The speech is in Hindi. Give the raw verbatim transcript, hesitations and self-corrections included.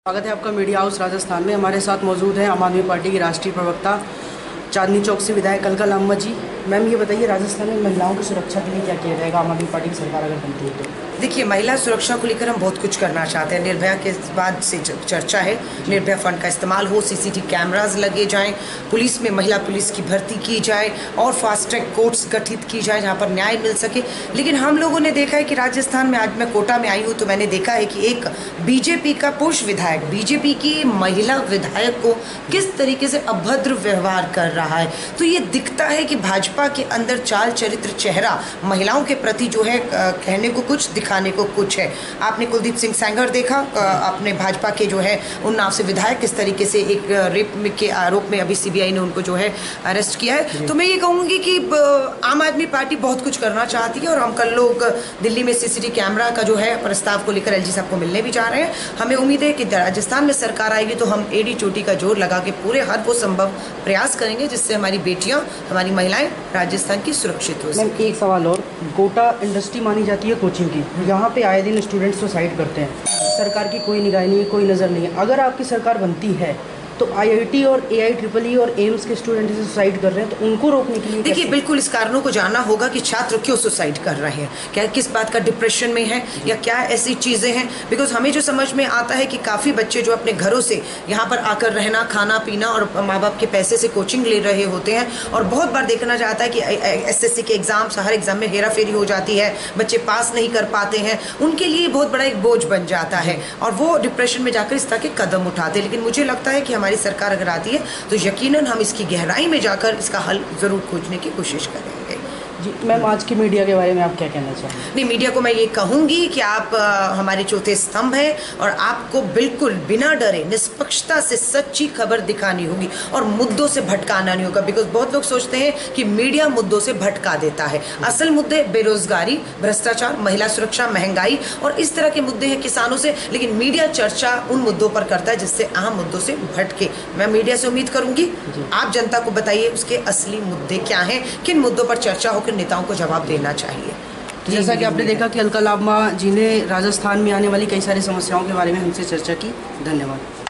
स्वागत है आपका मीडिया हाउस राजस्थान में। हमारे साथ मौजूद है आम आदमी पार्टी की राष्ट्रीय प्रवक्ता चांदनी चौक से विधायक कलकल अहमद जी। मैम, ये बताइए, राजस्थान में महिलाओं की सुरक्षा के लिए क्या किया जाएगा आम आदमी पार्टी की सरकार अगर बनती है तो? देखिए, महिला सुरक्षा को लेकर हम बहुत कुछ करना चाहते हैं। निर्भया के बाद से चर्चा है, निर्भया फंड का इस्तेमाल हो, सीसीटीवी कैमराज लगे जाएं, पुलिस में महिला पुलिस की भर्ती की जाए और फास्ट ट्रैक कोर्ट्स गठित की जाए जहां पर न्याय मिल सके। लेकिन हम लोगों ने देखा है कि राजस्थान में, आज मैं कोटा में आई हूं तो मैंने देखा है कि एक बीजेपी का पुरुष विधायक बीजेपी की महिला विधायक को किस तरीके से अभद्र व्यवहार कर रहा है। तो ये दिखता है कि भाजपा के अंदर चाल चरित्र चेहरा महिलाओं के प्रति जो है कहने को कुछ दिखाने को कुछ है। आपने कुलदीप सिंह सेंगर देखा, अपने भाजपा के जो है उन्नाव से विधायक किस तरीके से एक रेप के आरोप में अभी सीबीआई ने उनको जो है अरेस्ट किया है। तो मैं ये कहूँगी कि आम आदमी पार्टी बहुत कुछ करना चाहती है और हम कल लोग दिल्ली में सीसीटीवी कैमरा का जो है प्रस्ताव को लेकर एलजी साहब को मिलने भी जा रहे हैं। हमें उम्मीद है कि राजस्थान में सरकार आएगी तो हम एडी चोटी का जोर लगा के पूरे हर वो संभव प्रयास करेंगे जिससे हमारी बेटियां, हमारी महिलाएं राजस्थान की सुरक्षित हो सकें। एक सवाल और, कोटा इंडस्ट्री मानी जाती है कोचिंग की, यहाँ पे आए दिन स्टूडेंट्स सुसाइड करते हैं, सरकार की कोई निगाह नहीं है, कोई नज़र नहीं है। अगर आपकी सरकार बनती है तो आईआईटी और एआई ट्रिपल ई और एम्स के स्टूडेंट से सुसाइड कर रहे हैं तो उनको रोकने के लिए देखिए, बिल्कुल इस कारणों को जानना होगा कि छात्र क्यों सुसाइड कर रहे हैं, क्या किस बात का डिप्रेशन में है या क्या ऐसी चीज़ें हैं। बिकॉज हमें जो समझ में आता है कि काफ़ी बच्चे जो अपने घरों से यहाँ पर आकर रहना, खाना पीना और माँ बाप के पैसे से कोचिंग ले रहे होते हैं और बहुत बार देखना जाता है कि एसएससी के एग्जाम्स, हर एग्जाम में हेरा फेरी हो जाती है, बच्चे पास नहीं कर पाते हैं, उनके लिए बहुत बड़ा एक बोझ बन जाता है और वो डिप्रेशन में जाकर इस तरह के कदम उठाते हैं। लेकिन मुझे लगता है कि हमारी सरकार अगर आती है तो यकीनन हम इसकी गहराई में जाकर इसका हल जरूर खोजने की कोशिश करेंगे। जी मैम, आज की मीडिया के बारे में आप क्या कहना चाहेंगे? नहीं, मीडिया को मैं ये कहूँगी कि आप आ, हमारे चौथे स्तंभ हैं और आपको बिल्कुल बिना डरे निष्पक्षता से सच्ची खबर दिखानी होगी और मुद्दों से भटकाना नहीं होगा। बिकॉज बहुत लोग सोचते हैं कि मीडिया मुद्दों से भटका देता है। असल मुद्दे बेरोजगारी, भ्रष्टाचार, महिला सुरक्षा, महंगाई और इस तरह के मुद्दे हैं किसानों से, लेकिन मीडिया चर्चा उन मुद्दों पर करता है जिससे अहम मुद्दों से भटके। मैं मीडिया से उम्मीद करूंगी आप जनता को बताइए उसके असली मुद्दे क्या हैं, किन मुद्दों पर चर्चा होकर नेताओं को जवाब देना चाहिए। जैसा कि आपने देखा कि कलकल अहमद जी ने राजस्थान में आने वाली कई सारी समस्याओं के बारे में हमसे चर्चा की। धन्यवाद।